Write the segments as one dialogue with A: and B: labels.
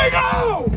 A: go!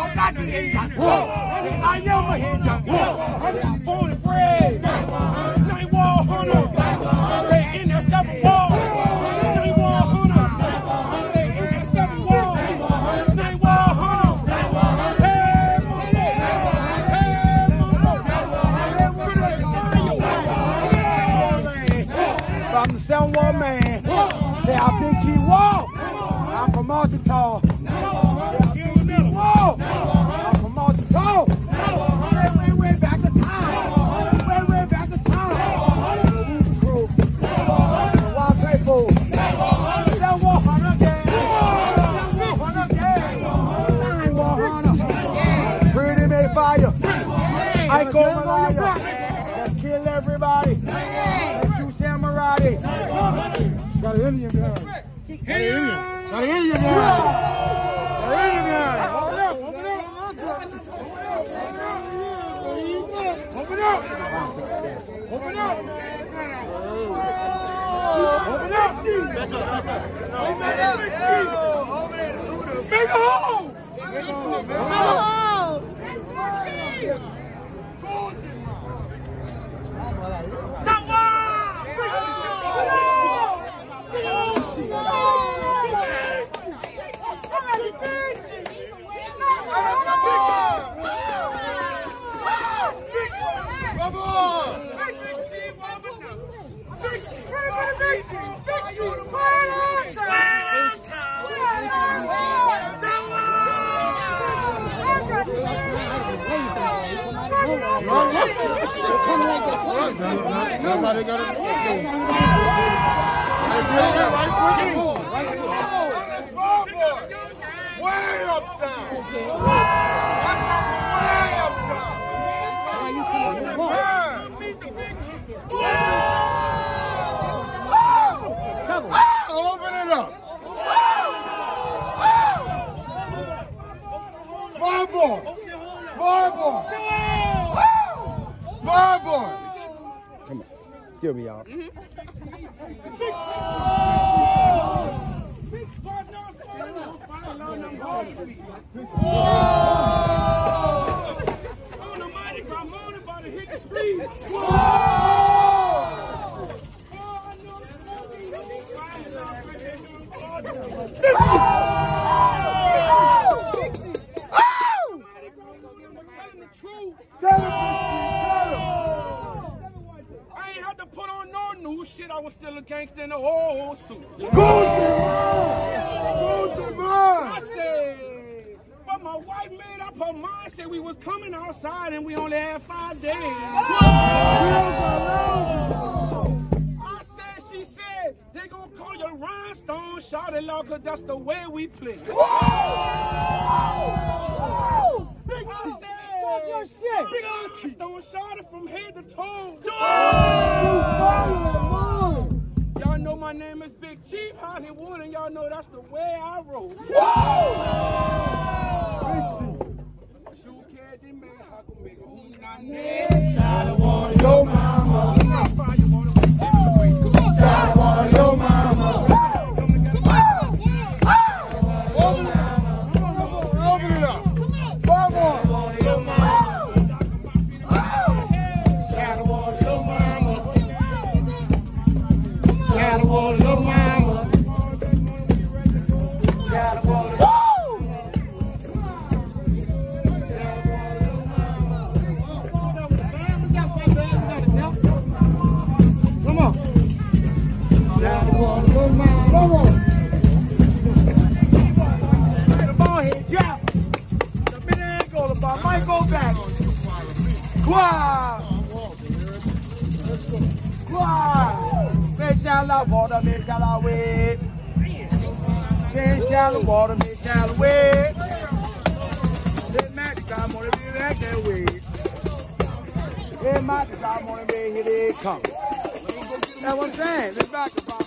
A: got the Indians. I am a Indian. I'm born and bred. Night wall hunter. In the seven wall. Night wall hunter. In the seven wall. Night wall hunter. I'm the seven wall man. They are Big G Wall. I'm from Mardi Gras. Wall. I'm from Mardi Gras. Way back to town. Way back to town. Crew. Wild People. Seven wall hunter gang. Seven wall hunter gang. Nine wall hunter. Pretty made fire. I go Malaya. Let's kill everybody. Let's shoot samurai. Got an Indian gun. Got an Indian. Got an Indian gun. Got an Indian gun. Open up. Open up. Open up. Open up. Make a hole. Make a hole. Nobody got it. Way uptown. Open it up. Fireball. Fireball. Fireball. Come on. Excuse me, y'all. On the Mardi Gras morning, about to hit the street. I ain't had to put on no new shit. I was still a gangster in the whole suit. I said, but my wife made up her mind. Said we was coming outside and we only had 5 days. She said, they gonna call you rhinestone, shout it loud, cause that's the way we play. I said, big rhinestone, shout it from head to toe. Y'all know my name is Big Chief Hollywood, and y'all know that's the way I roll. Shoe candy man, how can make a home not near? Shout it on your mama. Your mama. Open it up. One more. Your mama. Cattle your mama. Cattle your mama. Come on. Might go back. Quad. Fish out of water, fish out of way. Fish out of water, fish out of way. This magic time on the be like that way. This magic time on the be here they come. That's what I'm saying. This back